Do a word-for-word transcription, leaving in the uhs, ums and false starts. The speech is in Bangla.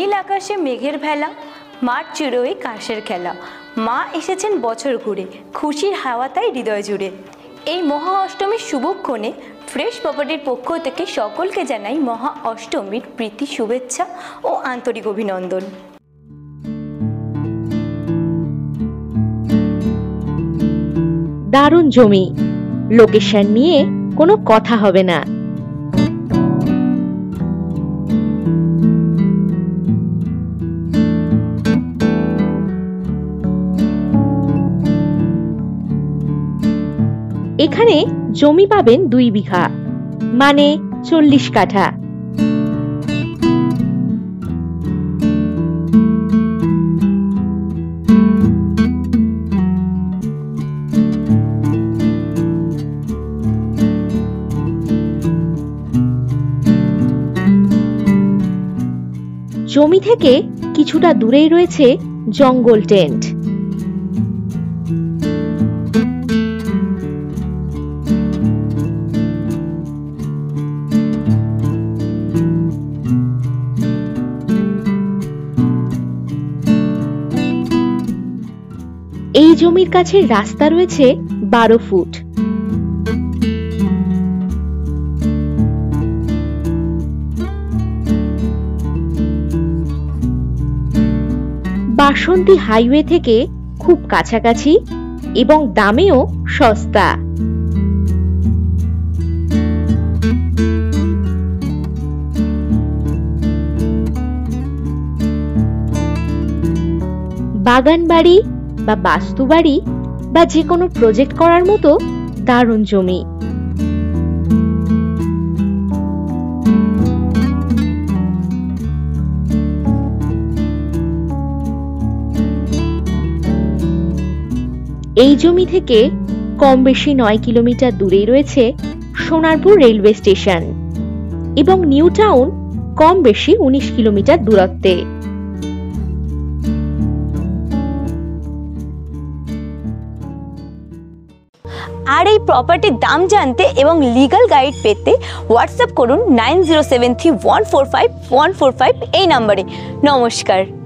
নীল আকাশে মেঘের ভেলা, মাঠ চিরোই কাশের খেলা, মা এসেছেন বছর ঘুরে, খুশির হাওয়া তাই হৃদয় জুড়ে। এই মহা অষ্টমীর শুভক্ষণে ফ্রেশ প্রপার্টির পক্ষ থেকে সকলকে জানাই মহা অষ্টমীর প্রীতি শুভেচ্ছা ও আন্তরিক অভিনন্দন। দারুণ জমি, লোকেশন নিয়ে কোনো কথা হবে না। এখানে জমি পাবেন দুই বিঘা, মানে চল্লিশ কাঠা। জমি থেকে কিছুটা দূরেই রয়েছে জঙ্গল টেন্ট। এই জমির কাছে রাস্তা রয়েছে বারো ফুট। বাসন্তী হাইওয়ে থেকে খুব কাছাকাছি এবং দামেও সস্তা। বাগান বাড়ি বা বাস্তু বাড়ি বা যে কোনো প্রজেক্ট করার মতো দারুণ জমি। এই জমি থেকে কম বেশি নয় কিলোমিটার দূরেই রয়েছে সোনারপুর রেলওয়ে স্টেশন এবং নিউ টাউন কম বেশি উনিশ কিলোমিটার দূরত্বে। আর এই প্রপার্টির দাম জানতে এবং লিগ্যাল গাইড পেতে হোয়াটসঅ্যাপ করুন nine zero seven three one four five one four five এই নম্বরে। নমস্কার।